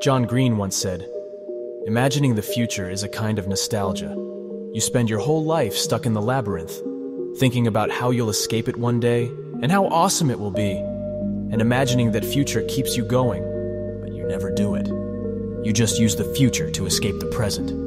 John Green once said, "Imagining the future is a kind of nostalgia. You spend your whole life stuck in the labyrinth, thinking about how you'll escape it one day and how awesome it will be, and imagining that future keeps you going, but you never do it. You just use the future to escape the present."